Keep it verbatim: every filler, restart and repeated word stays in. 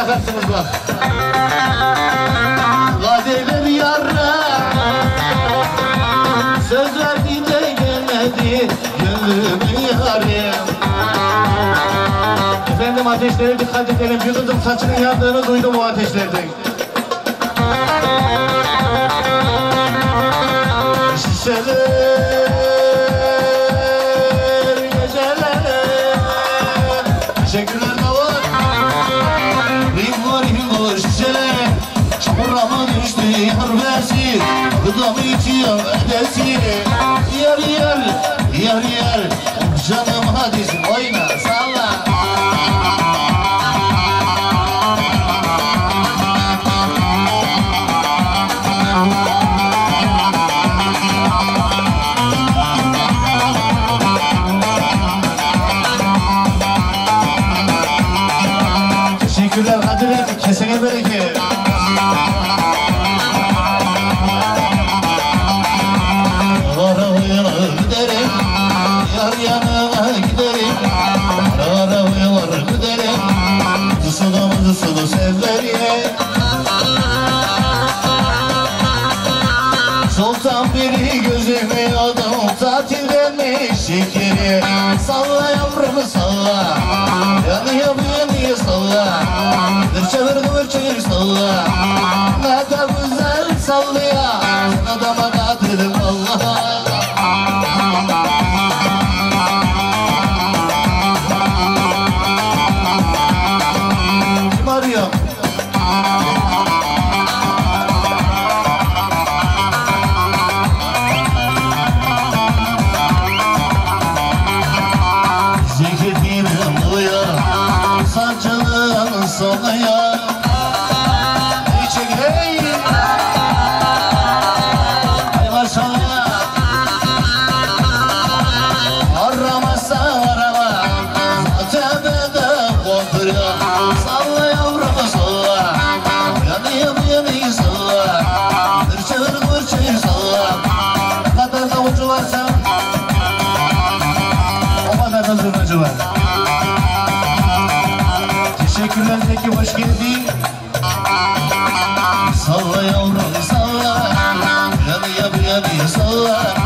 yakarsınız bak. Vadeler yarra, söz verdi de gelmedi gönlümü yarim. Efendim ateşlere dikkat edelim. Bir kızım saçının yandığını duydum o ateşlerden. Şişeler, geceler, teşekkürler davul. Ringo ringo şişeler, çamura mı düştü yar besi, gıda mı içiyor ödesi. Yar yar, yar yar, canım hadi oyna salla. Teşekkürler Kadir, kesene bereket. Arabaya giderim, yar yanına giderim. Arabaya giderim, dısılı mı dısılı sevler ye. Sultan biri gözüme adam tatil vermiş şekeri. Salla yavrumu salla, yanıyor bu yanıyor salla. Dır çevir kıvır çevir salla, ne de güzel sallıyor. Adama kadirdim Allah'a. Kim arıyor? Sancılığın sonaya çekeyim. Ay maşallah, aramazsa arama, tepede konduruyor. Salla yavrumu salla, yanıyor bu yanıyor salla. Dır çevir kıvır çevir salla. Ne kadar davulcu varsa o kadar da zurnacı var. Teşekkürler Zeki, hoş geldin. Salla yavrum salla, yanıyor bu yanıyor salla.